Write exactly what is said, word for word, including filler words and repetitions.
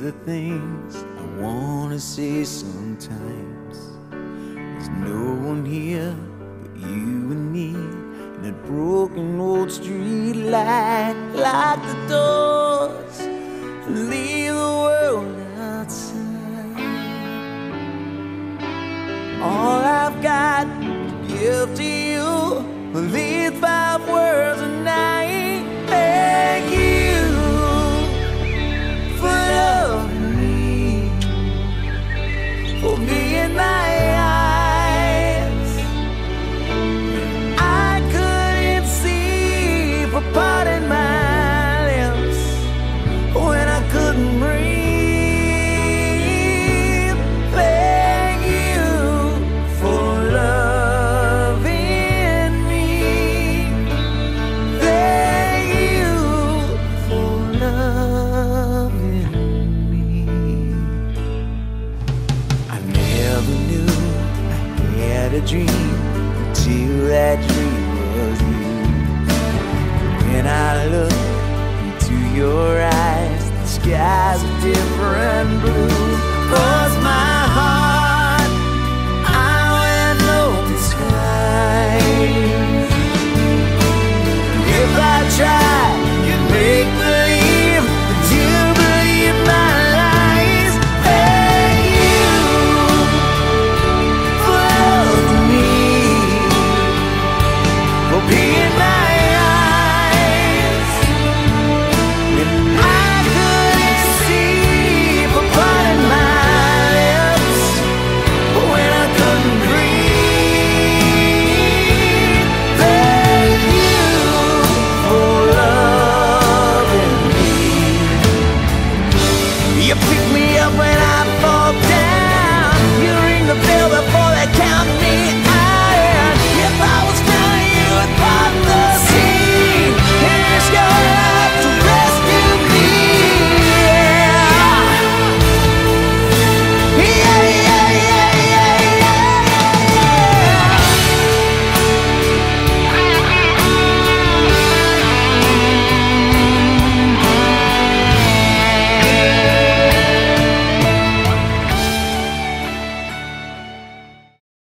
the things I wanna say sometimes. There's no one here but you and me, and that broken old street light. Lock the doors and leave the world outside. All I've got to give to you are these five words, and I thank you for loving me, for being my eyes. I couldn't see, for parting my lips when I couldn't breathe. Thank you for loving me. Thank you for loving me. I never knew I had a dream